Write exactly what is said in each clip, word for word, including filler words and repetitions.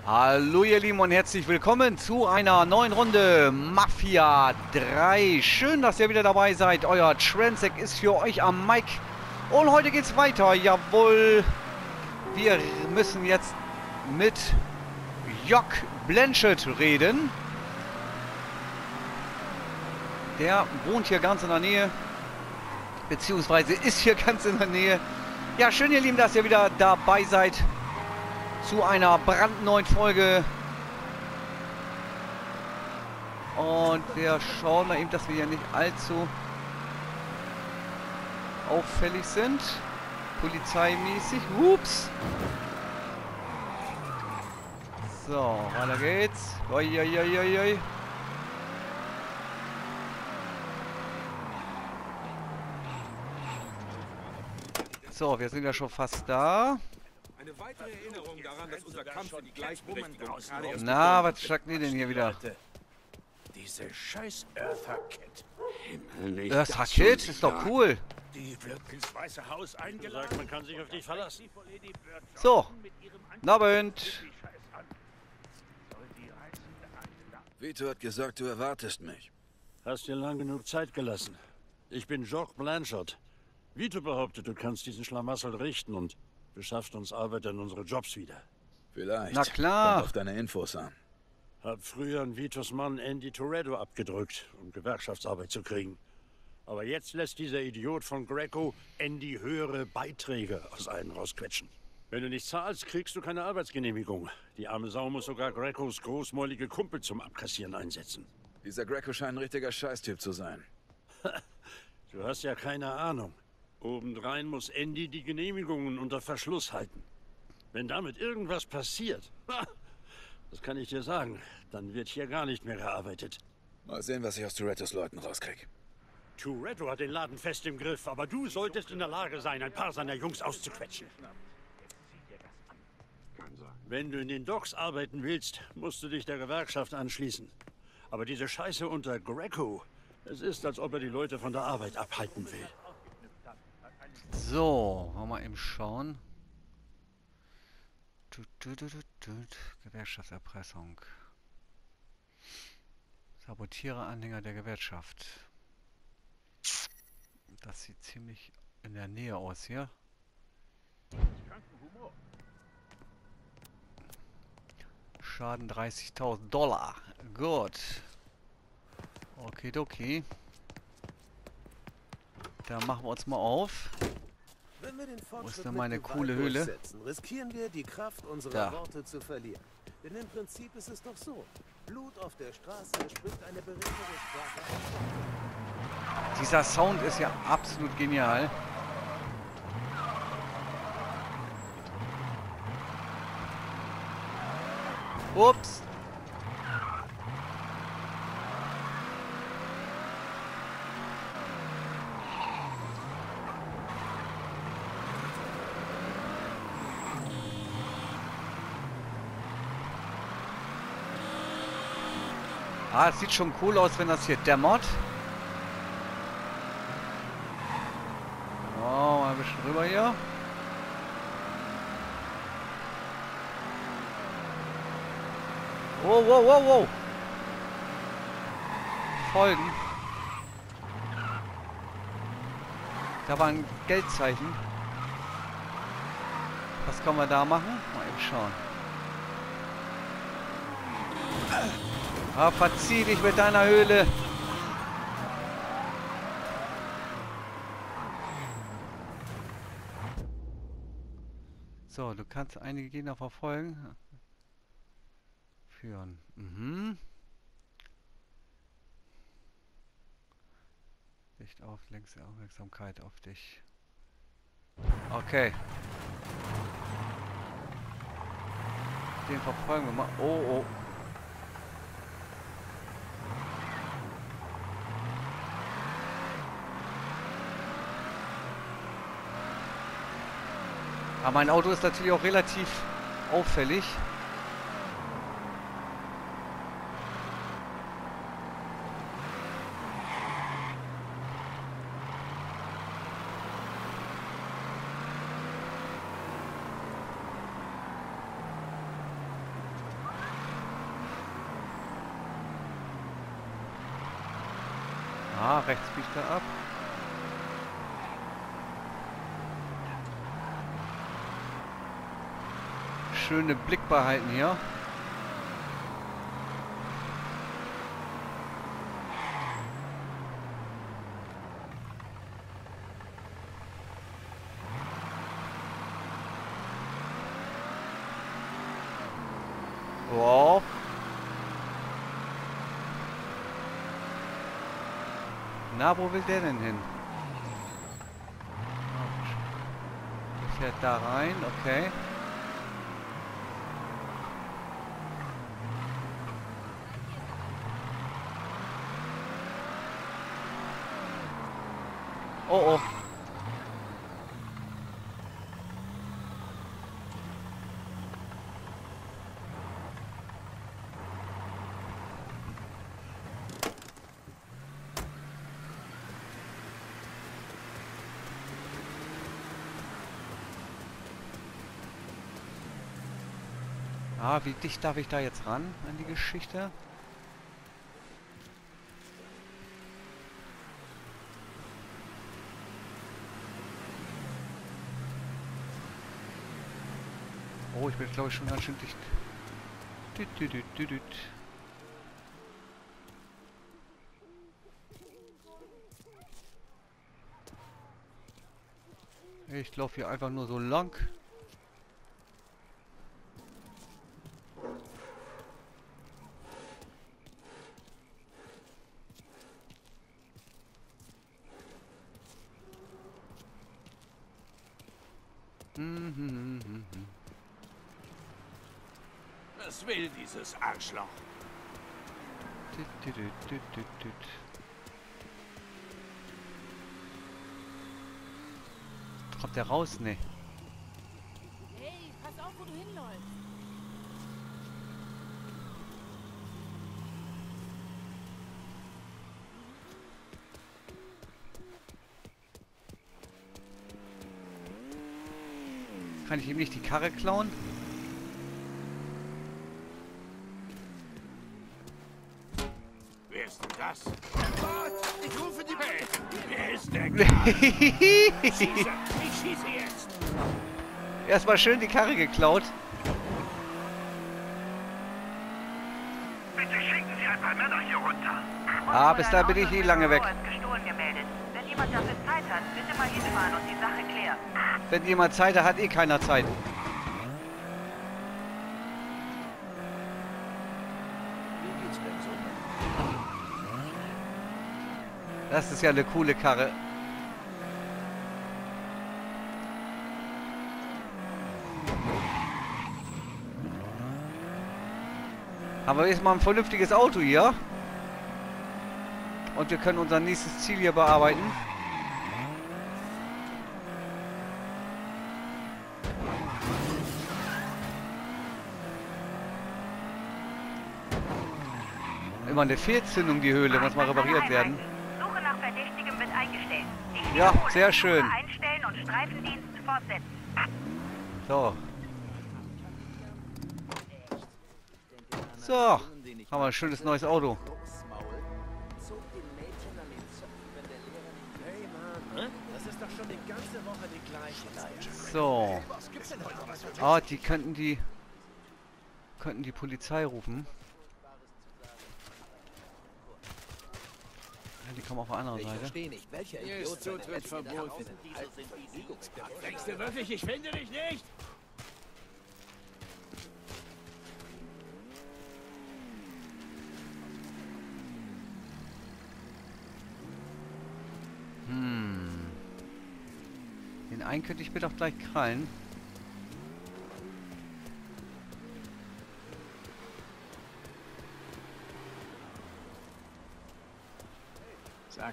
Hallo ihr Lieben und herzlich willkommen zu einer neuen Runde Mafia drei. Schön, dass ihr wieder dabei seid. Euer Transek ist für euch am Mic. Und heute geht's weiter. Jawohl. Wir müssen jetzt mit Jock Blanchett reden. Der wohnt hier ganz in der Nähe. Beziehungsweise ist hier ganz in der Nähe. Ja, schön ihr Lieben, dass ihr wieder dabei seid. Zu einer brandneuen Folge. Und wir schauen mal eben, dass wir hier nicht allzu auffällig sind. Polizeimäßig. Ups. So, weiter geht's. Uiuiuiui. So, wir sind ja schon fast da. Eine weitere Erinnerung daran, dass unser Kampf für die Gleichberechtigung gerade erst Na, was schlagt ihr denn hier wieder? Diese scheiß Eartha Kid. Himmel, nicht Eartha das Kid schon ist doch wieder. cool. Die wird ins Weiße Haus eingeladen. Man kann sich auf dich verlassen. So, na Abend. Vito hat gesagt, du erwartest mich. Hast dir lang genug Zeit gelassen. Ich bin Jock Blanchett. Vito behauptet, du kannst diesen Schlamassel richten und beschaffst uns Arbeit an unsere Jobs wieder. Vielleicht. Na klar. Kommt auf deine Infos an. Hab früher an Vitos Mann Andy Toretto abgedrückt, um Gewerkschaftsarbeit zu kriegen. Aber jetzt lässt dieser Idiot von Greco Andy höhere Beiträge aus allen rausquetschen. Wenn du nicht zahlst, kriegst du keine Arbeitsgenehmigung. Die arme Sau muss sogar Grecos großmäulige Kumpel zum Abkassieren einsetzen. Dieser Greco scheint ein richtiger Scheißtyp zu sein. Du hast ja keine Ahnung. Obendrein muss Andy die Genehmigungen unter Verschluss halten. Wenn damit irgendwas passiert, das kann ich dir sagen, dann wird hier gar nicht mehr gearbeitet. Mal sehen, was ich aus Torettos Leuten rauskrieg. Toretto hat den Laden fest im Griff, aber du solltest in der Lage sein, ein paar seiner Jungs auszuquetschen. Wenn du in den Docks arbeiten willst, musst du dich der Gewerkschaft anschließen. Aber diese Scheiße unter Greco, es ist, als ob er die Leute von der Arbeit abhalten will. So, wollen wir mal eben schauen. Tut, tut, tut, tut. Gewerkschaftserpressung. Sabotiere Anhänger der Gewerkschaft. Das sieht ziemlich in der Nähe aus hier. Schaden dreißigtausend Dollar. Gut. Okidoki. Da machen wir uns mal auf. Wenn wir den Wo ist Fortschritt denn mit meine Gewalt coole Höhle? durchsetzen, riskieren wir, die Kraft unserer Da. Worte zu verlieren. Denn im Prinzip ist es doch so. Blut auf der Straße spricht eine beredtere Sprache. Dieser Sound ist ja absolut genial. Ups. Ah, es sieht schon cool aus, wenn das hier dämmert. Oh, mal ein bisschen rüber hier. Wow, wow, wow, wow. Folgen. Da war ein Geldzeichen. Was können wir da machen? Mal eben schauen. Ah, verzieh dich mit deiner Höhle. So, du kannst einige Gegner verfolgen. Führen. Mhm. Licht auf, lenkst die Aufmerksamkeit auf dich. Okay. Den verfolgen wir mal. Oh, oh. Aber mein Auto ist natürlich auch relativ auffällig. Ah, rechts biegt er ab. Schöne Blick behalten hier. Wow. Na, wo will der denn hin? Der fährt da rein, okay. Oh oh. Ah, wie dicht darf ich da jetzt ran an die Geschichte? Oh, ich bin glaube ich schon ganz schön dicht. Düt, düt, düt, düt, düt. Ich laufe hier einfach nur so lang. Was will dieses Arschloch? Düt, düt, düt, düt, düt, düt. Kommt der raus? Nee. Hey, pass auf, wo du hinläufst. Kann ich ihm nicht die Karre klauen? Wer ist denn das? Gott, ich rufe die Hey, wer ist der Ich schieße, ich schieße jetzt. Erstmal schön die Karre geklaut. Bitte schicken Sie ein paar Männer hier runter. Ah, bis da bin ich eh lange weg. Gestohlen gemeldet. Wenn jemand dafür Zeit hat, bitte mal hinfahren und die Sache klären. Wenn jemand Zeit hat, hat eh keiner Zeit. Wie geht's denn so? Das ist ja eine coole Karre. Haben wir jetzt mal ein vernünftiges Auto hier. Und wir können unser nächstes Ziel hier bearbeiten. Immer eine Fehlzündung, die Höhle, muss mal repariert werden. Suche nach Verdächtigem wird eingestellt. Ich Ja, wiederhole, sehr schön. Suche einstellen und Streifendienst fortsetzen. So. So. Haben wir ein schönes neues Auto. Hey Mann, das ist doch schon die ganze Woche die gleiche Leiche. So. Was gibt's denn heute was für Ah, die könnten die... Könnten die Polizei rufen. Ja, die kommen auf der anderen Ich Seite. verstehe nicht, welcher Hier Idiot ist Zutritt verboten. Denkst du wirklich, ich finde dich nicht? Hm. Den einen könnte ich mir doch gleich krallen. Sag.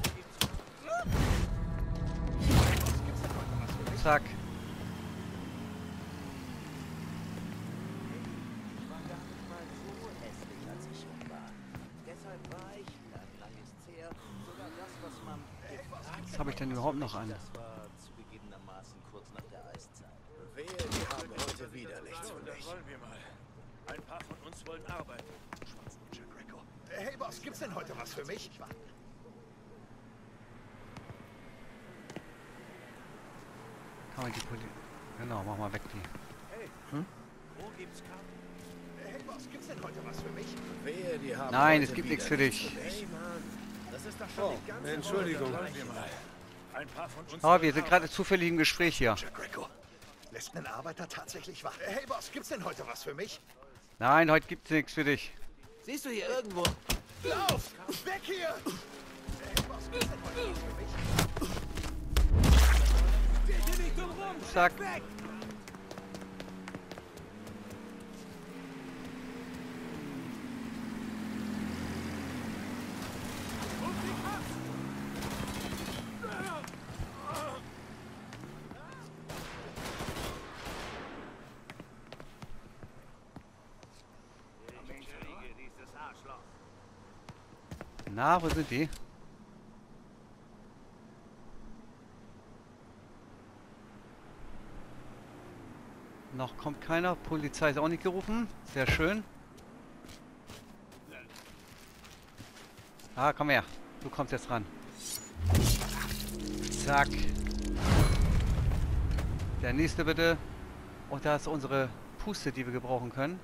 Zack. Ich war gar nicht mal so hässlich, als ich jung war. Deshalb war ich, lang, lang ist's her, sogar das, was man gefragt Was habe ich denn überhaupt noch an? Das war zugegebenermaßen kurz nach der Eiszeit. Wehe, wir haben heute wieder nichts von dich. Wollen wir mal. Ein paar von uns wollen arbeiten. Hey Boss, gibt's denn heute was für mich? Kann man die Poli... Genau, mach mal weg die. Wo gibt's Karten? Hey, Boss, gibt's denn heute was für mich? Wehe, die haben Nein, heute es gibt wieder nichts für dich. Hey, Mann. Das ist doch schon die ganze Entschuldigung. Woche. Ein paar von uns. Aber wir sind gerade zufällig im Gespräch hier. Jack Greco. Lässt einen Arbeiter tatsächlich wach. Hey, Boss, gibt's denn heute was für mich? Nein, heute gibt's nichts für dich. Siehst du hier irgendwo... Lauf! Weg hier! Hey, Boss, gibt's denn heute was für mich? Dreh dir nicht dumm rum! Zack. Weg! Na, wo sind die? Noch kommt keiner. Polizei ist auch nicht gerufen. Sehr schön. Ah, komm her. Du kommst jetzt ran. Zack. Der nächste bitte. Und da ist unsere Puste, die wir gebrauchen können.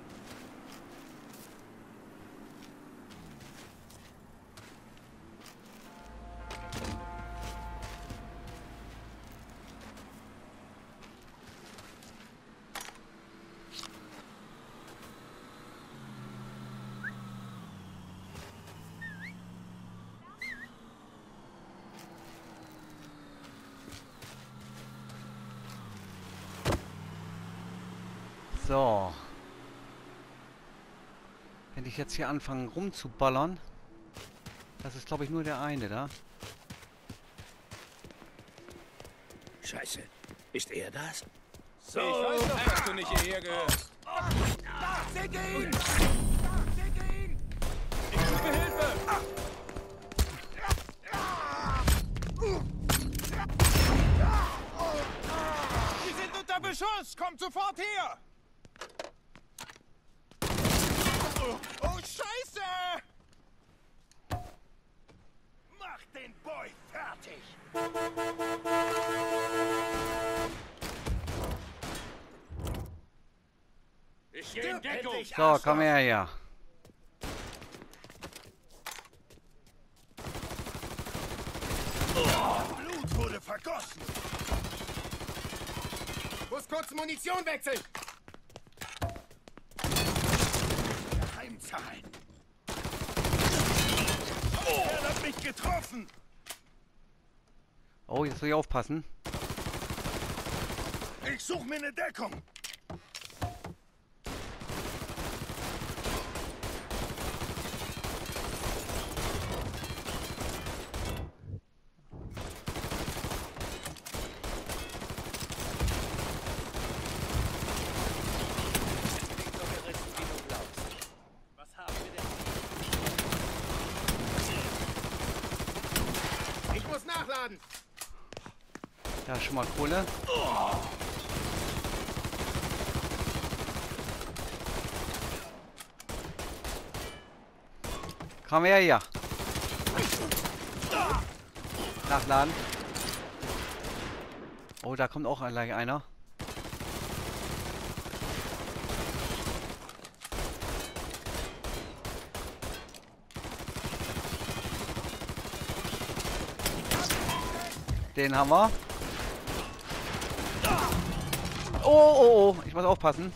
So. Wenn ich jetzt hier anfange rumzuballern, das ist glaube ich nur der eine da. Scheiße. Ist er das? So, ich weiß doch, dass du nicht hierher gehörst. Seht ihn! Seht ihn! Ich rufe Hilfe! Sie sind unter Beschuss! Kommt sofort her! Oh, Scheiße! Mach den Boy fertig! Ich stehe in Deckung! So, komm her hier. Blut wurde vergossen! Muss kurz Munition wechseln! Geheimzahlen! Er hat mich getroffen! Oh, jetzt muss ich aufpassen. Ich suche mir eine Deckung! Was haben wir denn? Ich muss nachladen! Da ist schon mal Kohle. Komm her hier. Nachladen. Oh, da kommt auch gleich einer. Den haben wir. Oh, oh, oh. Ich muss aufpassen.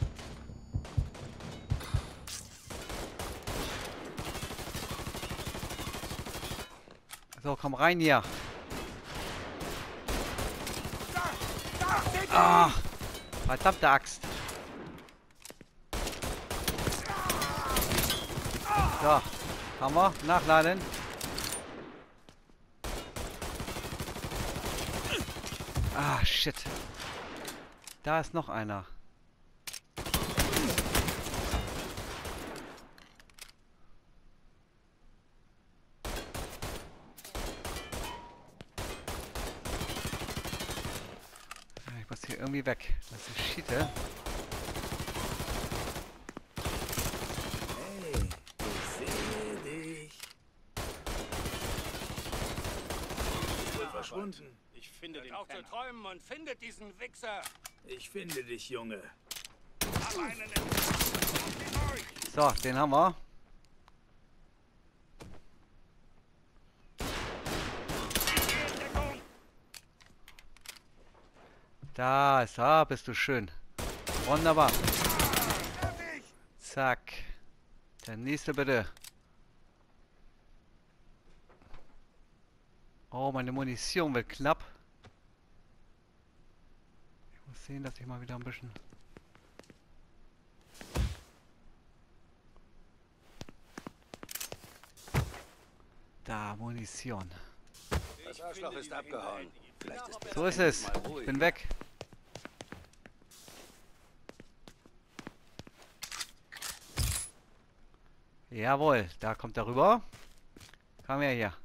So, komm rein hier. Ah, verdammte Axt. So, haben wir. Nachladen. Ah, shit. Da ist noch einer. Ich muss hier irgendwie weg. Das ist Schiete. Hey, ich sehe dich. Verschwunden. Ich finde den auch zu träumen und findet diesen Wichser. Ich finde dich, Junge. Hab einen auf euch. So, den haben wir. Da ist er, bist du schön. Wunderbar. Zack. Der nächste bitte. Oh, meine Munition wird knapp. Ich muss sehen, dass ich mal wieder ein bisschen... Da, Munition. Das Arschloch ist abgehauen. Vielleicht ist So ist es. Ich bin weg. Jawohl, da kommt er rüber. Komm her hier.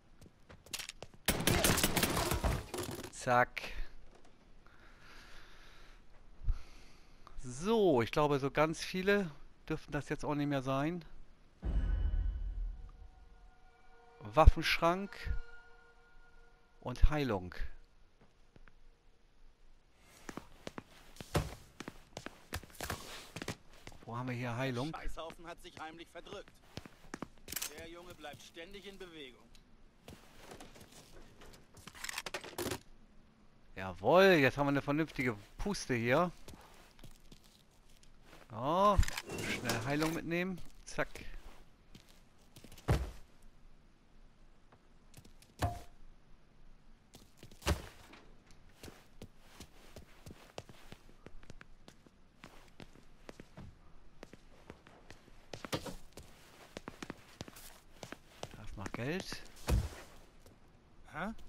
Zack. So, ich glaube, so ganz viele dürften das jetzt auch nicht mehr sein. Waffenschrank und Heilung. Wo haben wir hier Heilung? Der Scheißhaufen hat sich heimlich verdrückt. Der Junge bleibt ständig in Bewegung. Jawohl, jetzt haben wir eine vernünftige Puste hier. Oh, schnell Heilung mitnehmen. Zack. Da ist noch Geld. Hä?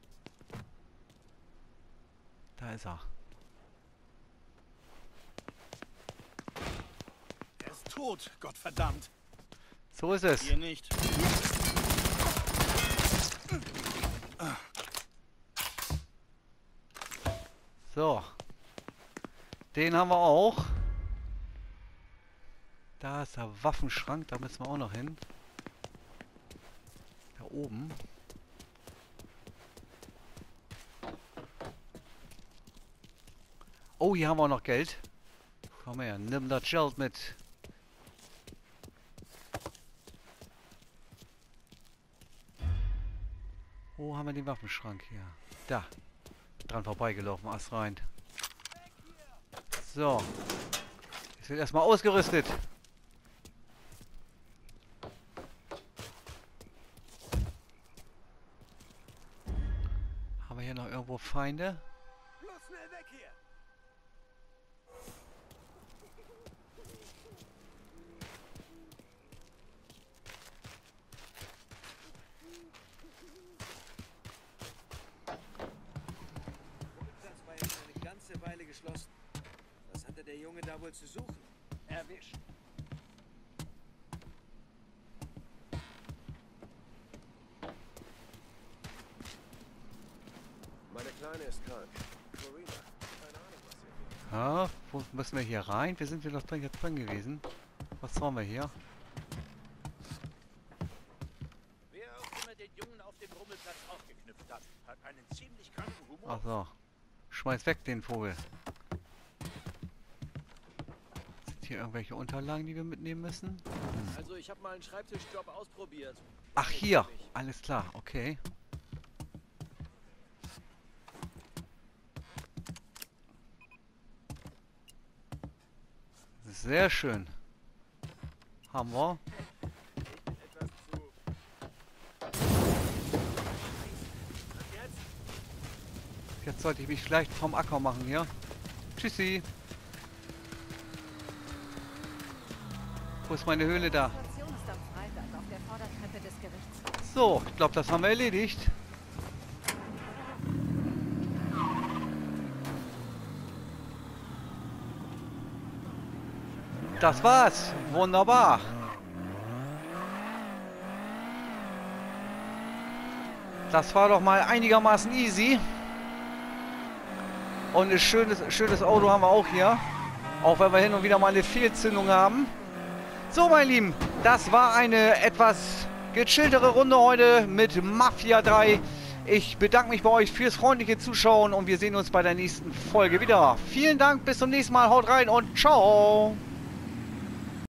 Da ist er. Er ist tot, Gottverdammt. So ist es. Hier nicht. So. Den haben wir auch. Da ist der Waffenschrank, da müssen wir auch noch hin. Da oben. Oh, hier haben wir auch noch Geld. Komm her, nimm das Geld mit. Wo haben wir den Waffenschrank hier? Da. Dran vorbeigelaufen, Ast rein. So. Jetzt wird erstmal ausgerüstet. Haben wir hier noch irgendwo Feinde? Bloß schnell weg hier. Platz war jetzt eine ganze Weile geschlossen. Was hatte der Junge da wohl zu suchen? Erwischt. Meine Kleine ist krank. Corina, keine Ahnung, was hier Ja, wo müssen wir hier rein? Wir sind hier doch drin, jetzt drin gewesen. Was haben wir hier? Wer auch immer den Jungen auf dem Rummelplatz aufgeknüpft hat, hat einen ziemlich kranken Humor. Ach so. Schmeiß weg den Vogel. Sind hier irgendwelche Unterlagen, die wir mitnehmen müssen? Hm. Also ich habe mal einen Schreibtischjob ausprobiert. Ach, hier. Alles klar, okay. Sehr schön. Haben wir. Etwas zu... Jetzt sollte ich mich vielleicht vom Acker machen hier. Tschüssi. Wo ist meine Höhle da? Station ist am Freitag auf der Vordertreppe des Gerichts. So, ich glaube, das haben wir erledigt. Das war's. Wunderbar. Das war doch mal einigermaßen easy. Und ein schönes, schönes Auto haben wir auch hier. Auch wenn wir hin und wieder mal eine Fehlzündung haben. So, meine Lieben, das war eine etwas gechilltere Runde heute mit Mafia drei. Ich bedanke mich bei euch fürs freundliche Zuschauen und wir sehen uns bei der nächsten Folge wieder. Vielen Dank, bis zum nächsten Mal, haut rein und ciao!